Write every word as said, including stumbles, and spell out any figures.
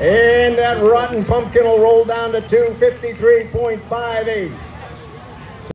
And that Rotten Pumpkin will roll down to two fifty-three point five eight.